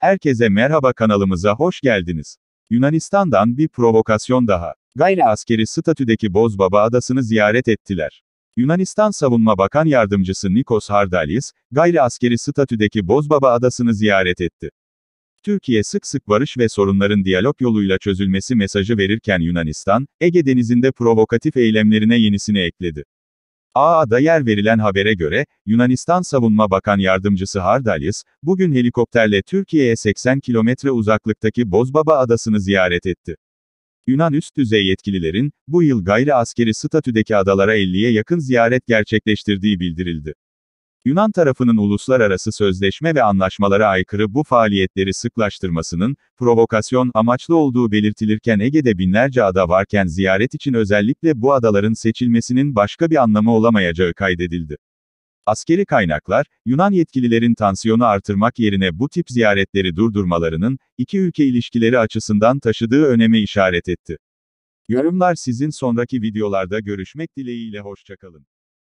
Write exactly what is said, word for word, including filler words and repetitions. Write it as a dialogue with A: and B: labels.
A: Herkese merhaba, kanalımıza hoş geldiniz. Yunanistan'dan bir provokasyon daha. Gayri askeri statüdeki Bozbaba Adası'nı ziyaret ettiler. Yunanistan Savunma Bakan Yardımcısı Nikos Hardalis, gayri askeri statüdeki Bozbaba Adası'nı ziyaret etti. Türkiye sık sık barış ve sorunların diyalog yoluyla çözülmesi mesajı verirken Yunanistan, Ege Denizi'nde provokatif eylemlerine yenisini ekledi. A A'da yer verilen habere göre, Yunanistan Savunma Bakan Yardımcısı Hardalis, bugün helikopterle Türkiye'ye seksen kilometre uzaklıktaki Bozbaba Adası'nı ziyaret etti. Yunan üst düzey yetkililerin, bu yıl gayri askeri statüdeki adalara elliye yakın ziyaret gerçekleştirdiği bildirildi. Yunan tarafının uluslararası sözleşme ve anlaşmalara aykırı bu faaliyetleri sıklaştırmasının, provokasyon amaçlı olduğu belirtilirken Ege'de binlerce ada varken ziyaret için özellikle bu adaların seçilmesinin başka bir anlamı olamayacağı kaydedildi. Askeri kaynaklar, Yunan yetkililerin tansiyonu artırmak yerine bu tip ziyaretleri durdurmalarının, iki ülke ilişkileri açısından taşıdığı öneme işaret etti. Yorumlar sizin. Sonraki videolarda görüşmek dileğiyle, hoşça kalın.